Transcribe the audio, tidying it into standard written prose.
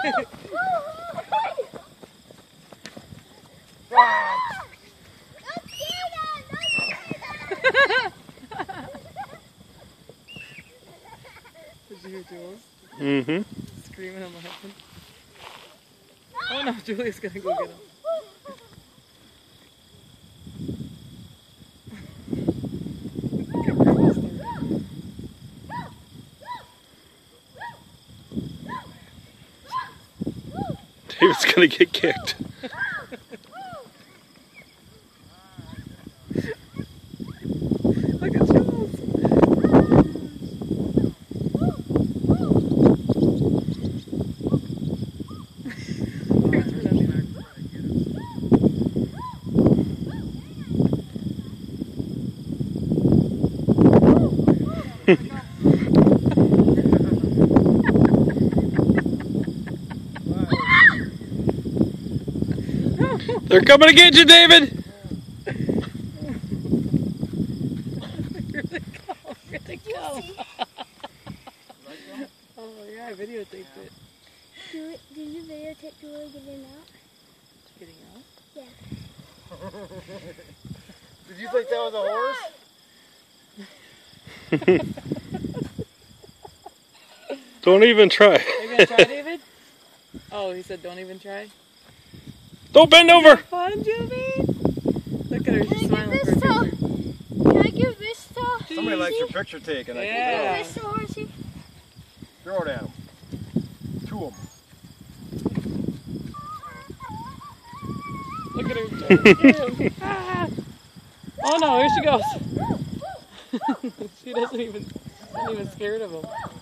Did you hear Jules? Mm-hmm. Screaming at my husband. Oh no, Julia's gonna go get him. David's gonna get kicked. Look at Jules. They're coming to get you, David! Here they come. Here they come. Oh yeah, I videotaped it. Did you videotape Julie getting out? Getting out? Yeah. Did you think that was a horse? Don't even try. Are you gonna try, David? Oh, he said don't even try. Don't bend over! Fun, Julie. Look at her, she's smiling for a Can I give this to Somebody likes your picture taken. Yeah. I can Can I give this to Horsey? throw it at him. Two of them. Look at her. Ah. Oh no, here she goes. She isn't even scared of him.